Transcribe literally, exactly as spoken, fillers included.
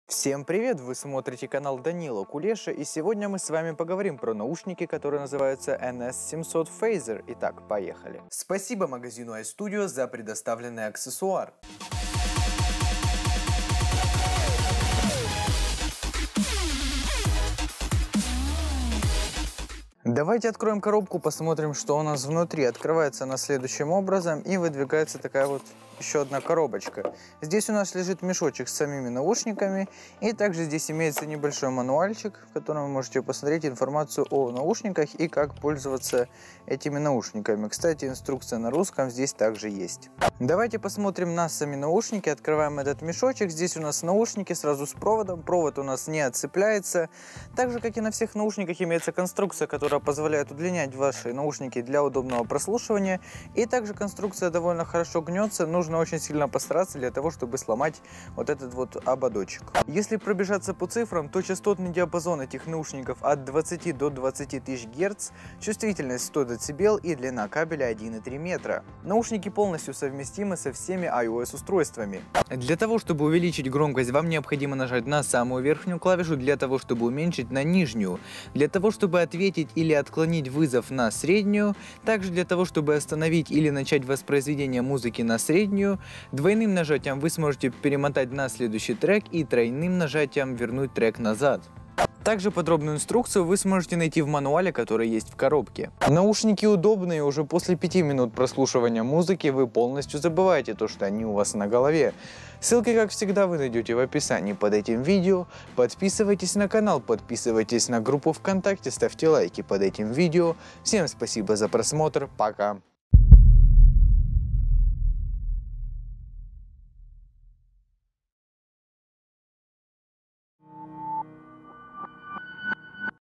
Всем привет! Вы смотрите канал Данила Кулеша, и сегодня мы с вами поговорим про наушники, которые называются эн эс семьсот Phaser. Итак, поехали! Спасибо магазину iStudio за предоставленный аксессуар. Давайте откроем коробку, посмотрим, что у нас внутри. Открывается она следующим образом и выдвигается такая вот еще одна коробочка. Здесь у нас лежит мешочек с самими наушниками, и также здесь имеется небольшой мануальчик, в котором вы можете посмотреть информацию о наушниках и как пользоваться этими наушниками. Кстати, инструкция на русском здесь также есть. Давайте посмотрим на сами наушники. Открываем этот мешочек. Здесь у нас наушники сразу с проводом. Провод у нас не отцепляется. Так же, как и на всех наушниках, имеется конструкция, которая позволяет удлинять ваши наушники для удобного прослушивания. И также конструкция довольно хорошо гнется. Нужно очень сильно постараться для того, чтобы сломать вот этот вот ободочек. Если пробежаться по цифрам, то частотный диапазон этих наушников от двадцати до двадцати тысяч герц, чувствительность сто децибел и длина кабеля один и три метра. Наушники полностью совместимы со всеми iOS устройствами. Для того, чтобы увеличить громкость, вам необходимо нажать на самую верхнюю клавишу, для того, чтобы уменьшить на нижнюю, для того, чтобы ответить или отклонить вызов на среднюю, также для того, чтобы остановить или начать воспроизведение музыки на среднюю. Двойным нажатием вы сможете перемотать на следующий трек и тройным нажатием вернуть трек назад. Также подробную инструкцию вы сможете найти в мануале, который есть в коробке. Наушники удобные, уже после пяти минут прослушивания музыки вы полностью забываете то, что они у вас на голове. Ссылки, как всегда, вы найдете в описании под этим видео. Подписывайтесь на канал, подписывайтесь на группу ВКонтакте, ставьте лайки под этим видео. Всем спасибо за просмотр, пока!